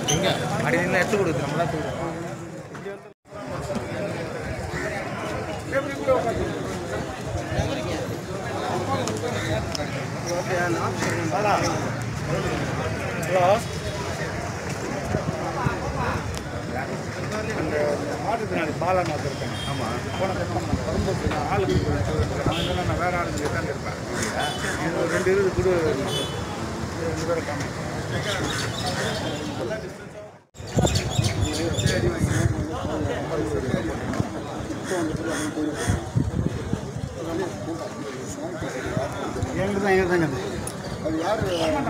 எங்கே அப்படி நின்று எடுத்து கொடுக்குது நம்மளாம் கொடுக்குறோம். ஹலோ அந்த மாற்றுத்திறனாளி பாலான்னு வச்சுருக்கேன். ஆமாம், போன வரும்போது நான் ஆளுக்கு அவங்கெல்லாம் நான் வேறு ஆளுக்கு தான் இருப்பேன். ஒரு 2 இது கொடு, 2 பேரை காணும். எங்களுக்கு தான் எங்கே தாங்க அது யார்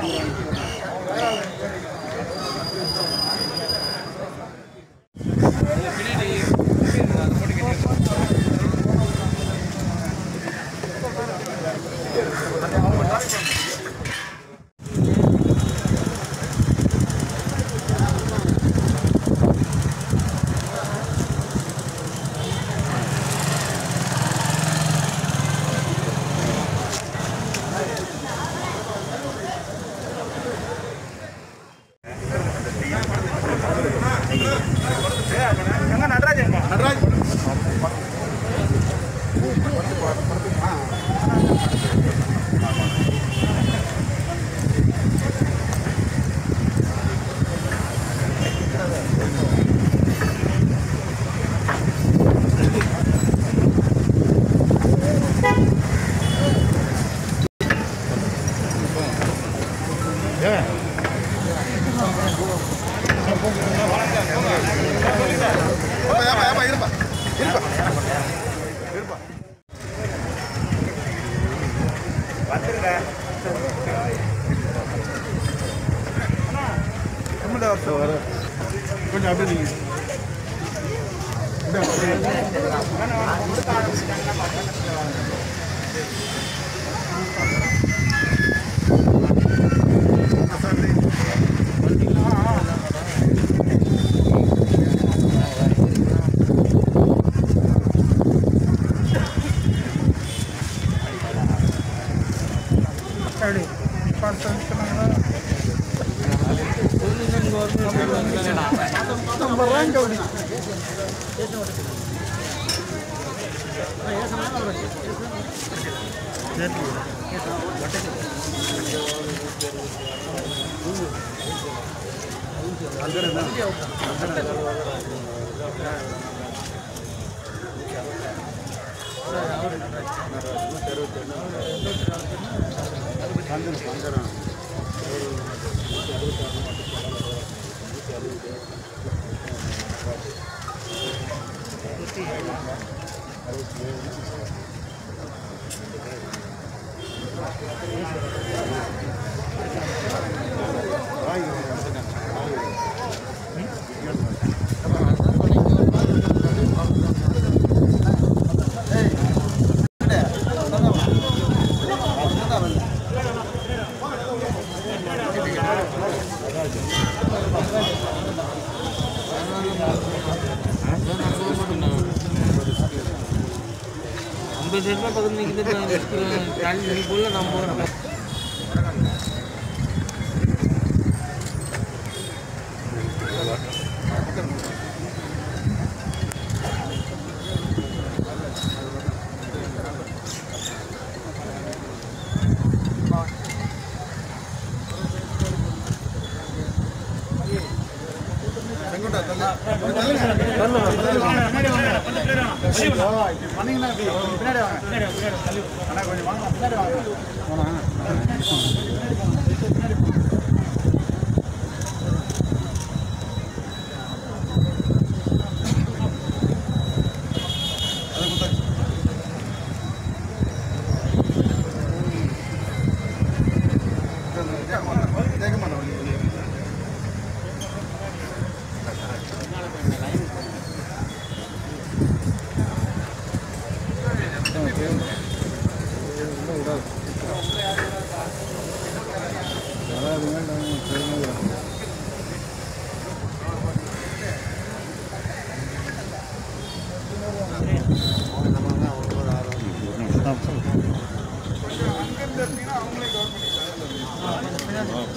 கொஞ்சம் அப்படி நீங்கள்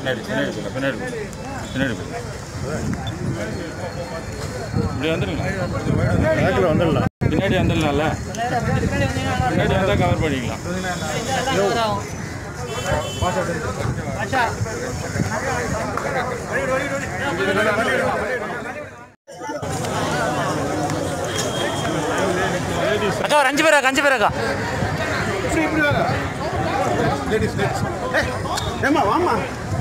பின்னாடி இப்படி வந்துடுங்க. வந்துடலாம், பின்னாடி வந்துடலாம்ல. பின்னாடி வந்தால் கவர் பண்ணிக்கலாம். அக்கா ஒரு 5 பேர் அக்கா 5 பேர் அக்கா. இப்படி வாங்க. லேடிஸ் ஏம்மா வாம்மா.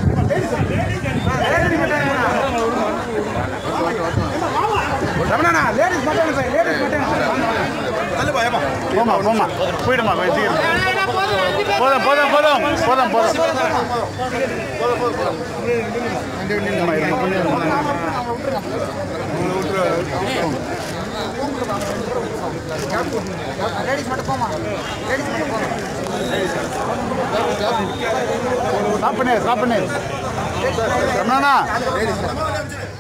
ரமணா லேடிஸ் மட்டும் சார், லேடிஸ் மட்டும் தள்ளு பாயமா. போமா போமா போய்டுமா கொஞ்சம் போதும் போதும் போதும் போதும் போதும் சாப்பிடு ரமணா.